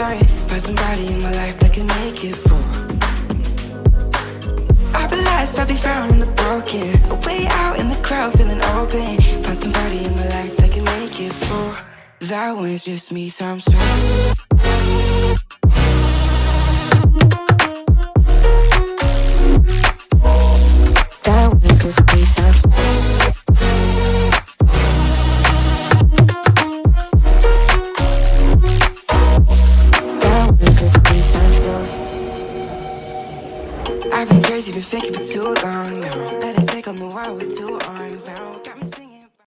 story. Find somebody in my life that can make it for. I'll be lost, I'll be found in the broken. Way out in the crowd, feeling open. Find somebody in my life that can make it for. That one's just me times two. That one's just me times two. I've been crazy, been thinking for too long now. Let it take on the world with two arms now. Got me